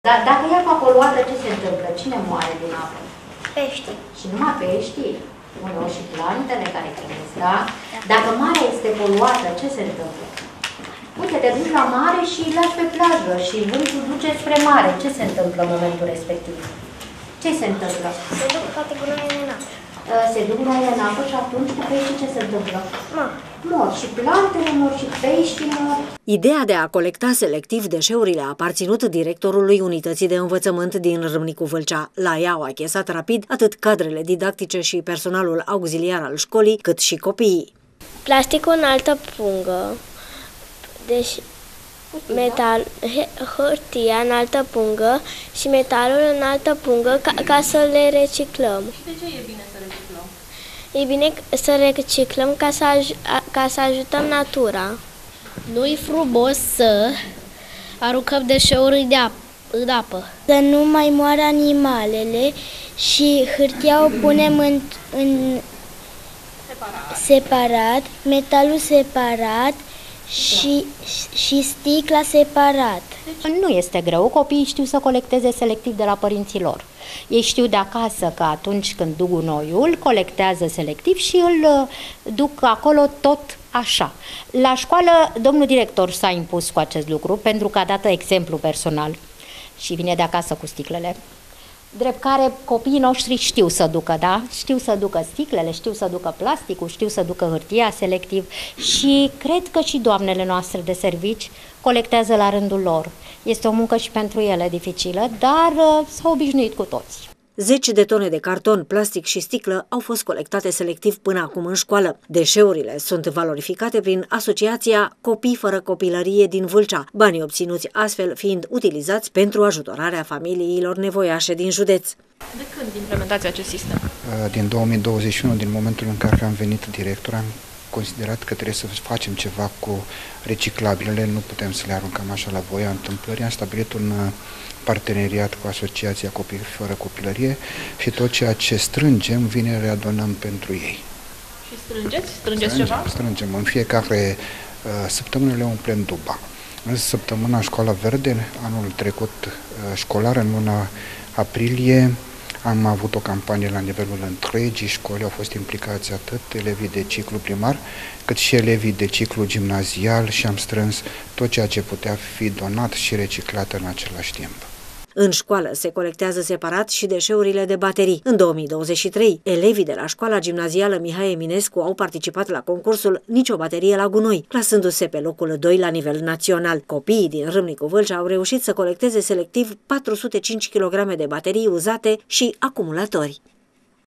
Dar dacă e apa poluată, ce se întâmplă? Cine moare din apă? Pești. Și numai peștii? Uneori și plantele care cresc, da? Dacă marea este poluată, ce se întâmplă? Uite, te duci la mare și îi lași pe plajă și vântul duce spre mare. Ce se întâmplă în momentul respectiv? Ce se întâmplă? Se duc toate gunoaiele în apă. Se duc gunoaiele în apă și atunci cu peștii ce se întâmplă? Mor. Și plantele mor și peștii mor. Ideea de a colecta selectiv deșeurile a aparținut directorului Unității de Învățământ din Râmnicu Vâlcea. La ea au achesat rapid atât cadrele didactice și personalul auxiliar al școlii, cât și copiii. Plasticul în altă pungă, deci hârtia în altă pungă și metalul în altă pungă ca să le reciclăm. Și de ce e bine să reciclăm? E bine să reciclăm ca să ajutăm natura. Nu-i frumos să aruncăm deșeuri în apă. Să nu mai moară animalele și hârtia o punem în separat, metalul separat și sticla separat. Nu este greu, copiii știu să colecteze selectiv de la părinții lor. Ei știu de acasă că atunci când duc gunoiul, colectează selectiv și îl duc acolo tot așa. La școală, domnul director s-a impus cu acest lucru pentru că a dat exemplu personal și vine de acasă cu sticlele. Drept care copiii noștri știu să ducă, da? Știu să ducă sticlele, știu să ducă plasticul, știu să ducă hârtia selectiv și cred că și doamnele noastre de servici colectează la rândul lor. Este o muncă și pentru ele dificilă, dar s-au obișnuit cu toți. 10 de tone de carton, plastic și sticlă au fost colectate selectiv până acum în școală. Deșeurile sunt valorificate prin asociația Copii fără copilărie din Vâlcea, banii obținuți astfel fiind utilizați pentru ajutorarea familiilor nevoiașe din județ. De când implementați acest sistem? Din 2021, din momentul în care am venit director, am considerat că trebuie să facem ceva cu reciclabilele, nu putem să le aruncăm așa la voia întâmplării. Am stabilit un parteneriat cu Asociația Copii fără copilărie și tot ceea ce strângem, vine readonăm pentru ei. Și strângeți ceva? Strângem. În fiecare săptămână le umplem duba. Însă săptămâna Școala Verde, anul trecut școlar, în luna aprilie, am avut o campanie la nivelul întregii școli, au fost implicați atât elevii de ciclu primar, cât și elevii de ciclu gimnazial și am strâns tot ceea ce putea fi donat și reciclat în același timp. În școală se colectează separat și deșeurile de baterii. În 2023, elevii de la școala gimnazială Mihai Eminescu au participat la concursul Nicio baterie la gunoi, clasându-se pe locul 2 la nivel național. Copiii din Râmnicu Vâlcea au reușit să colecteze selectiv 405 kg de baterii uzate și acumulatori.